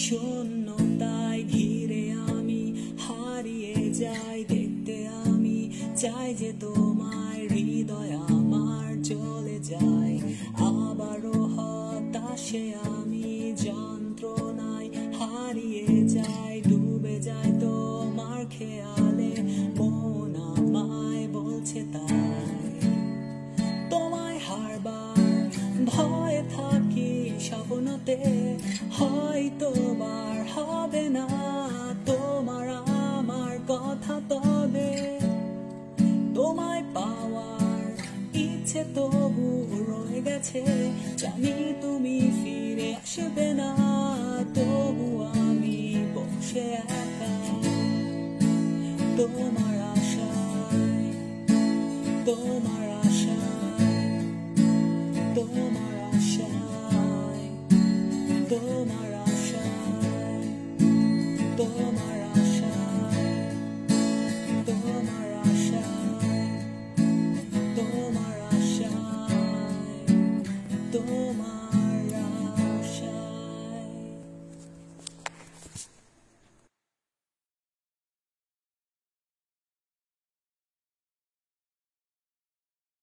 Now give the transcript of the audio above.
শূন্যতায় ঘিরে আমি হারিয়ে যাই দেখতে আমি চাই যে তোমায় হৃদয় আমার চলে যায় আবারও হতাশে আমি যন্ত্রণায় হারিয়ে যাই ডুবে যায় তোমার খেয়ালে মন আমায় বলছে তাই তোমায় হারবার ভয়ে থাকি স্বপ্নতে হয়তো বার হবে না তোমার আমার কথা তবে তোমায় পাওয়ার ইচ্ছে তবু রয়ে গেছে জানি তুমি ফিরে আসবে না তবু আমি বসে একা তোমার আশায় তোমার আশায় তোমার